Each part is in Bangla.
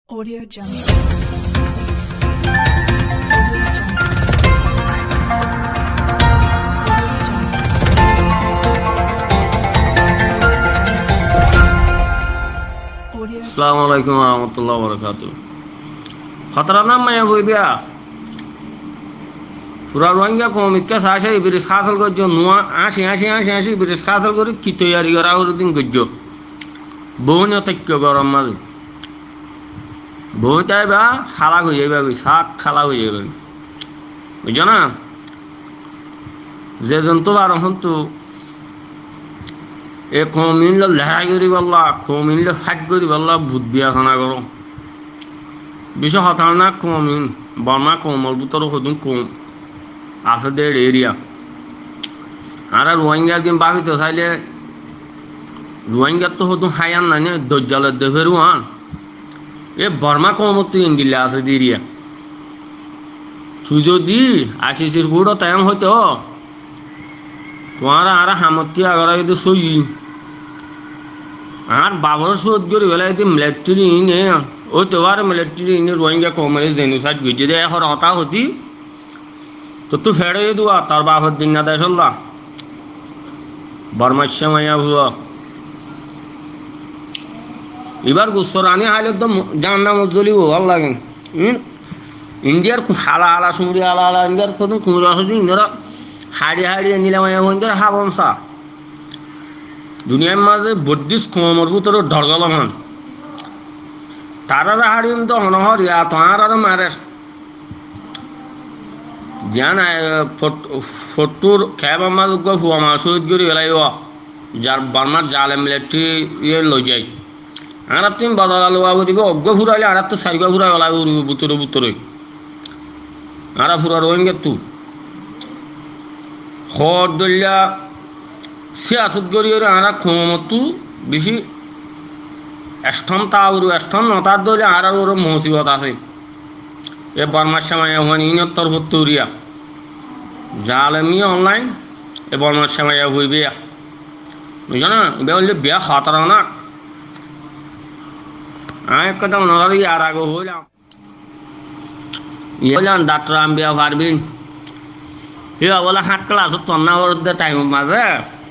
Audio Jungle. Assalamualaikum warahmatullahi wabarakatuh. खतरा नाम मैं हुई बिया पूरा रोहिंग्या को मिक्का साशे बिरिस खासल को जो नुआ आशी आशी आशी आशी बिरिस खासल को की तैयारी करा और दिन गज्जो बोने तक क्यों गरम मल बहुत है बा खाला को ये बा साग खाला को ये बा बुझो ना जे जंतु बार हम तो एक कौमिन लो लहराई करी बल्ला कौमिन लो हट करी बल्ला भूत बिया खाना करो विश्व हताना कौमिन बर्मा कौमल बुतरो खुदुन कौम आसे डेढ़ एरिया आरा रोहिंग्या दिन बाकी तो साले रोहिंग्या तो खुदुन हायान ना ने दज्जाल देफेरुआन ये बर्मा कौम तो इंडिया आसे एरिया चुजो दी आशीष गुड़ो तयम होते हो तुम्हारा आरा हामती अगर ये सोई आर बाबर सोच गरी वाला ये मिलिट्री ने ओ त्योहार मिलिट्री ने रोहिंग्या को मेरे जेनोसाइड गुजे दे और होता होती तो फेड़े ये दुआ तार बाबर दिन ना देशल्ला बर्माश्य माया हुआ इबार गुस्सरानी हाले तो जानना मुझे वो वाला लेकिन इंडिया को हाला हाला सुमरी हाला हाला इंडिया को तो कुमरा हो जी इंदिरा हाड़ी हाड़ी नीला माया हो इंदिरा हाबम सा दुनिया में माज़े बुद्धिस्ट कौमर बुतरो ढलगल हन तारा हाड़ी में तो हनहर या तो आरा मारे जाना फोटोर कैब माज़ को हुआ मासूद गुरी वाला यो जार बर्मा जाले मिलिट्री ये लो जाए आरा तीन बदला लो आवर दिबो अग्गो फुराले आरा तो साइगा फुरा वाला बुतरो बुतरो आरा फुरा रोहिंग्या तू खौद दलिया सियासत गरी और आरा खोमतु बिशी एस्टम ताउरु एस्टम नता दले आरा और मुसीबत आसे ये बर्मा समय हुआ इन तरफतुरिया जालमी ऑनलाइन ये बर्मा समय हुई बिया बुझो ना बेवले बिया खतरा ना आए कदम नरी आरा को हो जा ये जान डॉक्टर आंबिया फारबिन ये वाला हाथ क्लास तो ना और द टाइम माजे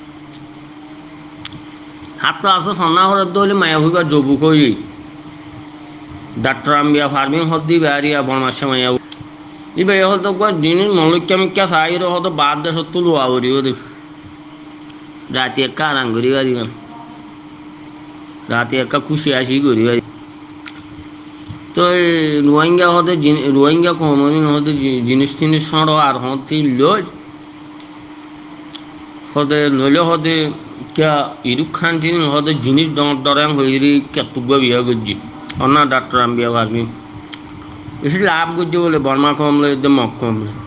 हाथ क्लास तो ना और दो ले मैं हुआ जोबु कोई डॉक्टर आंबिया फार्मिंग होती बारिया बर्मा समय ये बे हो तो कोई दिन मौलिक क्या साइड हो तो बाद दे सत्तू लो आवरी हो रात एक का रंगरी वाली में रात एक का खुशी आशी गुरी वाली तो रोहिंग्या होते रोहिंग्या को मनी होते जिनिस तिनिस सड़ो आर होती होते लोले होते क्या इरुक खान तीन होते जिनिस डरें हुई क्या तुग्गा बिया गुज्जी और ना डॉक्टर आंबिया वार्मी इसलिए आप गुज्जी बोले बर्मा को हम लोग एकदम मौका हम लोग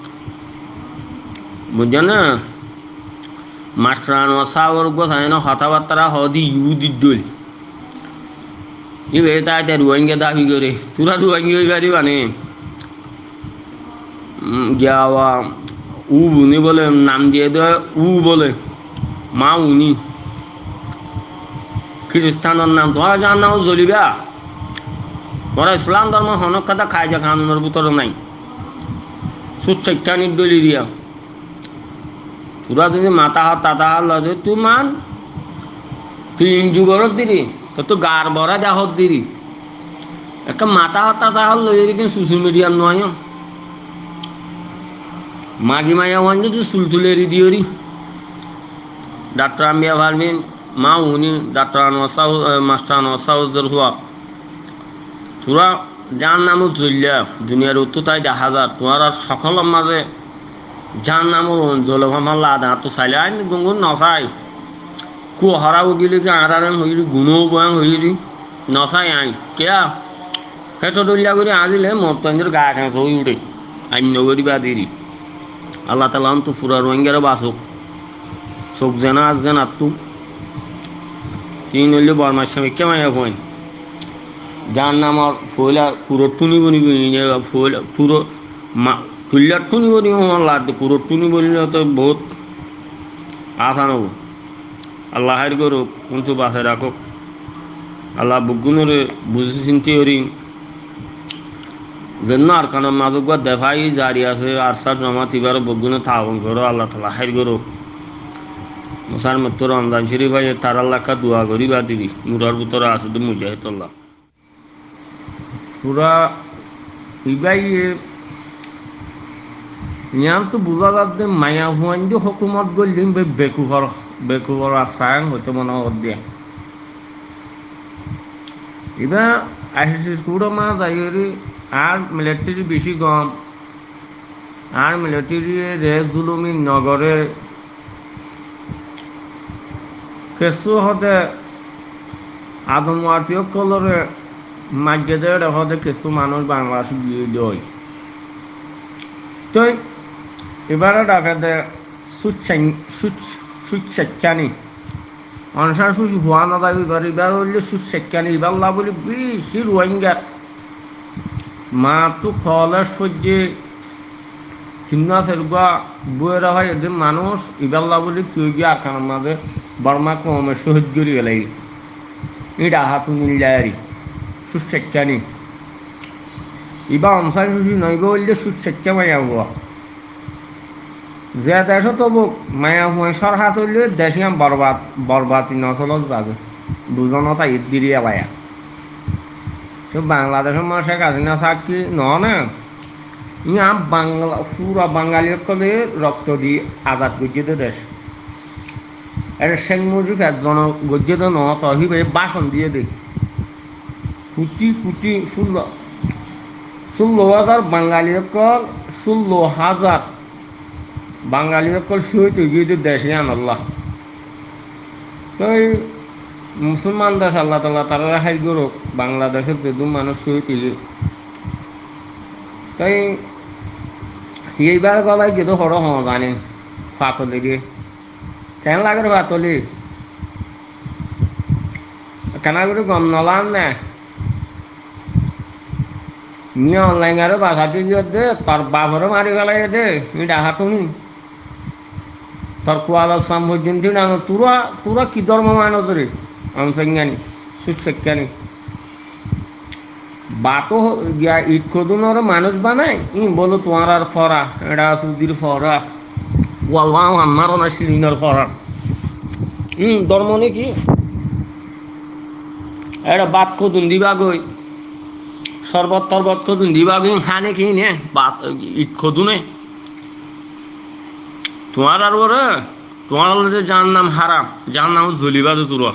बुझे ना मास्टरान वसावर को साइनो हतावतरा होती यूदी डोली ये बेटा है रोहिंग्या दाबी करे पूरा रोहिंग्या गाड़ी बने क्या हुआ ऊ बुनी बोले नाम दिए दो ऊ बोले माँ उनी ख्रिस्तान नाम तुम्हारा जानना हो जोलिबा तुम्हारा इस्लाम धर्म होने कदा खाए जा खान उनर बुतर नहीं सुच शैक्षणिक डोली दिया पूरा तुझे माता हाथ ताता हाथ लगे तू मान तू इंजू गरत दिरी तो गार बरा जा होत दिरी एक माता हाथ ताता हाथ लगे लेकिन सोशल मीडिया नुआयो मागी माया वांजे जो सुलतुलेरी दियोरी डॉक्टर आंबिया फार्मिन माँ उनी डॉक्टर अनवसाउ मास्टर अनवसाउ दर हुआ पूरा जान नाम जुलिया दुनिया रुतु ताई 10,000 तुम्हारा सकल माजे जान नाम जोले भामा लादा तो साले आइन गुंगुन नसाई को हरा उगिले के आरारन हुई गुनो बयां हुई नसाई आई क्या है तो दुनिया गुरी आजिले मोतंजर गा खान सोई उठे आई नगरी बादीरी अल्लाह ताला हम तो पूरा रोहिंग्या बासो सोक जना आज जना तू तीन उल्ले बर्मा समय क्या माया कोई जान नाम और फोला पूरा टूनी बनी बनी फोला पूरा तुल्ला टूनी बनी हो लाद पूरा टूनी बनी तो बहुत आसान हो अल्लाह हर करो उनसे बात रखो अल्लाह बुगुनरे बुझी चिंती যেন আর কারণ মাজুক বা দেখাই জারি আছে আর সার জমা তিবার বগুনে থাবন করো আল্লাহ তালা হাই করো মুসার মতো রমজান শরীফ ভাই তার আল্লাহকা দোয়া করি বা দিদি মুরার ভিতরে আছে তো মুজাহিদুল্লাহ পুরা ইবাই নিয়াম তো বুঝা যাচ্ছে মায়া হুয়ান যে হকুমত গলিম বেকুফর আসাং হইতে মনে দিয়ে এবার আসিস পুরো মা যাই আর মিলিটারি বেশি কম আর মিলিটারি রে জুলুমি নগরে কিছু হতে আদমওয়াতীয় কলরে মার্কেটের হতে কিছু মানুষ বাংলাদেশ দিয়ে দেয় তো এবারে ডাকাতে সুচ্ছানি অনসার সুচ হওয়া না দাবি এবার এবার হইলে সুচ্ছানি এবার লাভ বলি বেশি রোহিঙ্গা মা তো খলের সহ্যে কিনা সেরুকা বইয়েরা হয় এদের মানুষ এবার লাভ বলি কেউ গিয়ে আখান মাঝে বর্মা কমে শহীদ করি গেলাই এটা হাত মিল যায় আর সুচ্ছানি এবার অনসার সুচি নইব বললে সুচ্ছা মাইয়া হওয়া যে দেশ তবু মায়া হুঁসর হাত হইলে দেশিয়াম বরবাতি নচলত যাবে দুজনতা ঈদ দিলি এলায়া তো বাংলাদেশের মানুষ শেখ হাসিনা সাক্ষী না ইয়া বাংলা পুরা বাঙালির কলে রক্ত দিয়ে আজাদ গজ্জিত দেশ এটা শেখ মুজিব একজন গজ্জিত ন তহিবে ভাষণ দিয়ে দেয় কোটি কোটি 16,000 বাঙালির কল 16,000 বাঙালি সকল শহীদ গিয়ে দেশে আনাল্লাহ তো এই মুসলমান দেশ আল্লাহ তাল্লাহ তারা হাই করুক বাংলাদেশের যেদু মানুষ শহীদ তাই এইবার গলায় যেহেতু হড় হওয়া জানি ফাতলি দিয়ে কেন লাগে ফাতলি কেন করে গম নলাম না নিয়ে অনলাইন আরো বাসাতে গিয়ে দে তোর বাবারও মারি গেলাই দে ডাহা তুমি তোর কোয়ালার সাম পর্যন্ত না তোরা কি ধর্ম মানো তোরে অনসজ্ঞানী সুচ্ছানি বাতো গিয়া ঈদ খদুনর মানুষ বানায় বলো তোমার আর ফরা এটা সুদির ফরা ওয়ালবা আমারও না সিলিন্ডার ফরা ধর্ম নাকি এটা বাদ খদুন দিবা গই শরবত তরবত খদুন দিবা গই খানে কি নে বাত ঈদ খদুনে তোমার আর ওরে তোমার যে যার নাম হারাম যার নাম জলিবা তো তোর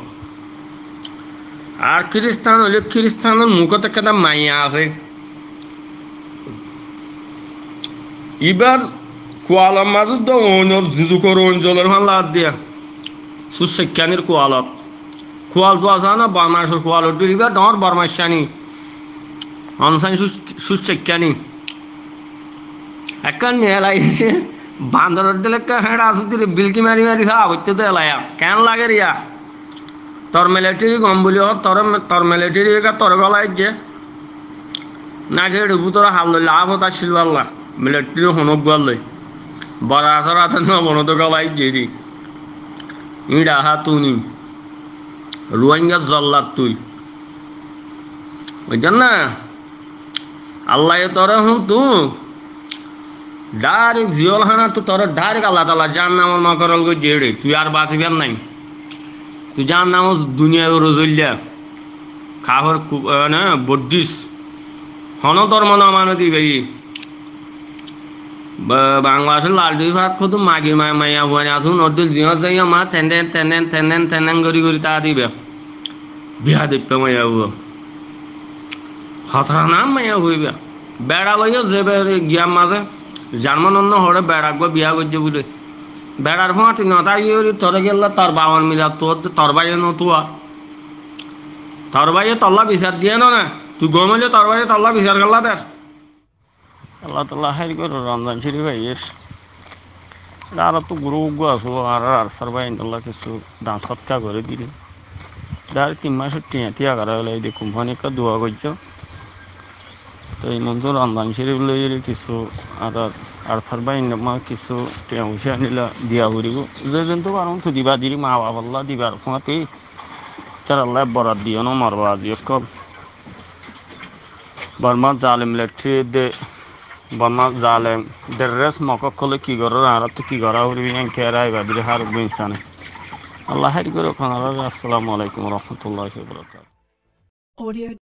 আর খ্রিস্টান হইলে খ্রিস্টানের মুখত একটা মাইয়া আছে এবার কোয়ালার মাজত তো যুজুকর অঞ্চলের ভাল লাদ দিয়া সুশিক্ষানির কোয়াল তো আছে না বারমাসের কোয়াল এবার ডর বারমাসানি অনসানি সুশিক্ষানি একটা নেলাই বান্দরের দিলে হেঁড়া আসুন বিলকি মারি সা হইতে তো এলাইয়া কেন লাগে রিয়া তোর মিলিটারি গম বলি তোর মিলিটারি তোর গলায় যে না খেয়ে ডুবু তোরা হাল লইলে আব তার সিলবাল্লা মিলিটারি হনক গলাই বড় আসার আছে না বন তো গলায় যে দি ইডা হা তুনি রোহিঙ্গা জল্লাদ তুই বুঝছেন না আল্লাহ তোরা হুঁ তু ডাইরেক্ট জিয়ল হানা তো তোর ডাইরেক্ট আল্লাহ তালা যার নাম মকরল গো জেড়ে তুই আর বাঁচবেন নাই তুই যার নাম দুনিয়া রজল্যা খাবার না বদ্রিস হন ধর্ম না মানে দিবে বাংলাদেশের লালটুই ভাত কত মাগি মাইয়া হুয়ানি আসুন অর্ধেক জিও যাইয়া মা তেন করি তা দিবে বিহা দেখবে মাইয়া হুয়া হতরা নাম মাইয়া হইবে বেড়া লইয়া যাবে গিয়ার মাঝে জার্মান অন্য হরে বেড়াক বিয়া করছে বলে বেড়ার ফাঁটি নতাই তরে গেল তোর বাবার মিলা তোর বাইয়ে নতুয়া তোর বাইয়ে তল্লা বিচার দিয়ে না তুই গমলে তোর বাইয়ে তল্লা বিচার করলা তার আল্লাহ তাল্লাহ হাই করো রমজান শরীফ ভাইয়ের আর তো গুরু উগ্র আসবো আর সার ভাই আল্লাহ কিছু দান সৎকা করে দিলি আর 3 মাসের টিয়া করা হলে এই কোম্পানি একটা দোয়া করছো তো এই মঞ্জুর রমজান শরীফ লই কিছু আর সার ভাই কিছু টিয়া পয়সা নিলা দিয়া করিব যে কিন্তু কারণ তো দিবা দিলি মা বাবা দিবার ফোঁতেই তার আল্লাহ বরাদ দিও না মারবা দিও কম বর্মা জালিম লেট্রি দে বর্মা জালেম ডেরেস মকক কলে কি গরো আর তো কি গরা হইবি এন কেরাই বাদিরে হার ইনসানে আল্লাহ হারি করে খানা আসসালামু আলাইকুম ওয়া রাহমাতুল্লাহি ওয়া বারাকাতুহু Audio